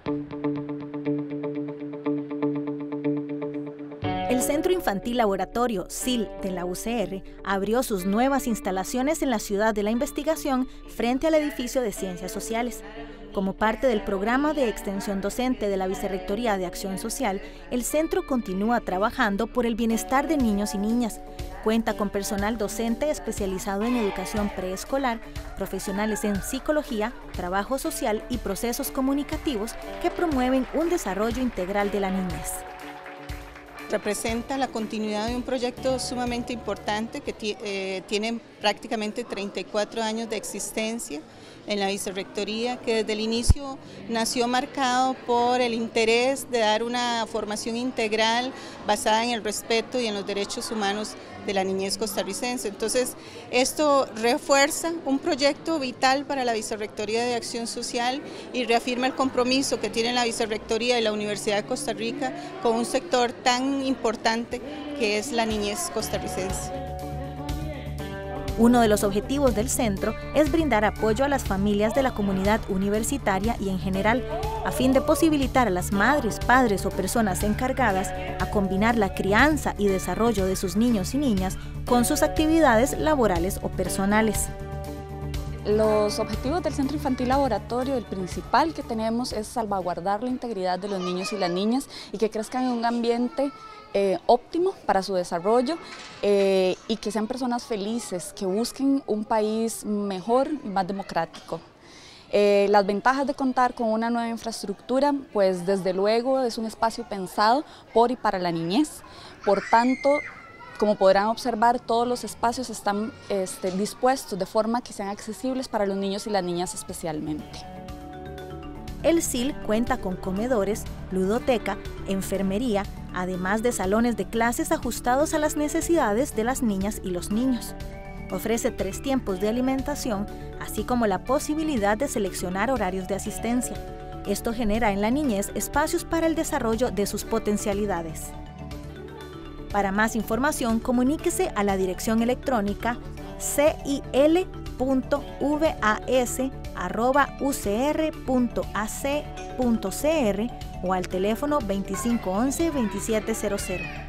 El Centro Infantil Laboratorio CIL de la UCR abrió sus nuevas instalaciones en la Ciudad de la Investigación frente al edificio de Ciencias Sociales. Como parte del programa de extensión docente de la Vicerrectoría de Acción Social, el centro continúa trabajando por el bienestar de niños y niñas. Cuenta con personal docente especializado en educación preescolar, profesionales en psicología, trabajo social y procesos comunicativos que promueven un desarrollo integral de la niñez. Representa la continuidad de un proyecto sumamente importante que tiene prácticamente 34 años de existencia en la Vicerrectoría, que desde el inicio nació marcado por el interés de dar una formación integral basada en el respeto y en los derechos humanos de la niñez costarricense. Entonces, esto refuerza un proyecto vital para la Vicerrectoría de Acción Social y reafirma el compromiso que tiene la Vicerrectoría y la Universidad de Costa Rica con un sector tan importante que es la niñez costarricense. Uno de los objetivos del centro es brindar apoyo a las familias de la comunidad universitaria y en general, a fin de posibilitar a las madres, padres o personas encargadas a combinar la crianza y desarrollo de sus niños y niñas con sus actividades laborales o personales. Los objetivos del Centro Infantil Laboratorio, el principal que tenemos es salvaguardar la integridad de los niños y las niñas y que crezcan en un ambiente óptimo para su desarrollo y que sean personas felices, que busquen un país mejor y más democrático. Las ventajas de contar con una nueva infraestructura, pues desde luego es un espacio pensado por y para la niñez, por tanto, como podrán observar, todos los espacios están dispuestos de forma que sean accesibles para los niños y las niñas especialmente. El CIL cuenta con comedores, ludoteca, enfermería, además de salones de clases ajustados a las necesidades de las niñas y los niños. Ofrece 3 tiempos de alimentación, así como la posibilidad de seleccionar horarios de asistencia. Esto genera en la niñez espacios para el desarrollo de sus potencialidades. Para más información, comuníquese a la dirección electrónica cil.vas@ucr.ac.cr o al teléfono 2511-2700.